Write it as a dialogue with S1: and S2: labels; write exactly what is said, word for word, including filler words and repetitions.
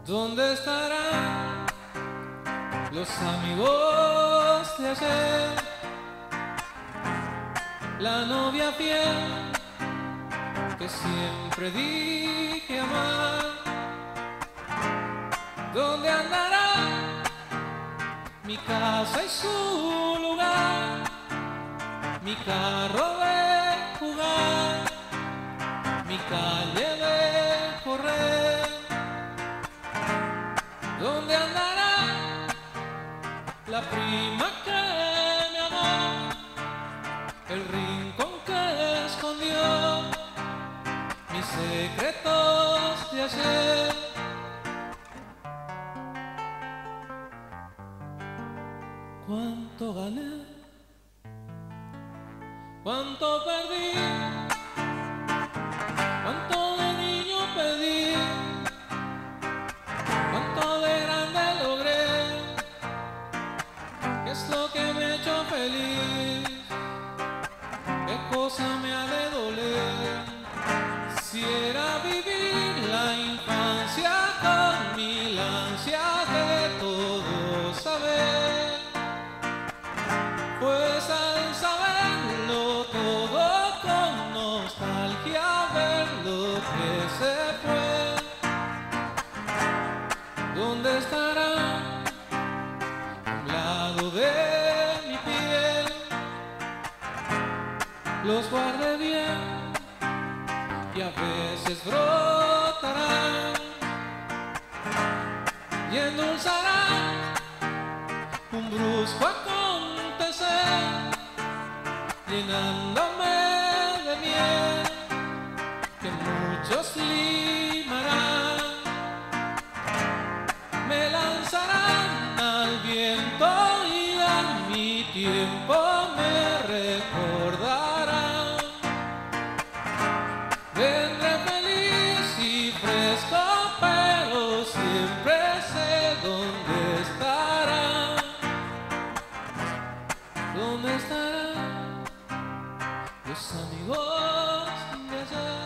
S1: ¿Dónde estarán los amigos de ayer? La novia fiel que siempre dije amar. ¿Dónde andará mi casa y su lugar? Mi carro de jugar, mi calle de correr. ¿Dónde andará la prima que me amó? El rincón que escondió mis secretos de ayer. ¿Cuánto gané? ¿Cuánto perdí? ¿Cuánto de niño pedí? ¿Cuánto de grande logré? ¿Qué es lo que me ha hecho feliz? ¿Qué cosa me ha de doler? Si era vivir la infancia con mil ansias de todo saber, pues al saberlo todo con nostalgia ver lo que se fue. ¿Dónde estará a un lado de mi piel? Los guardé bien y a veces brotarán y endulzarán un brusco acontecer, llenándome de miel que muchos limarán. Me lanzarán al viento y a mi tiempo me recordarán. Vendré feliz y fresco, pero siempre sé dónde estarán. ¿Dónde estarán los amigos de ayer?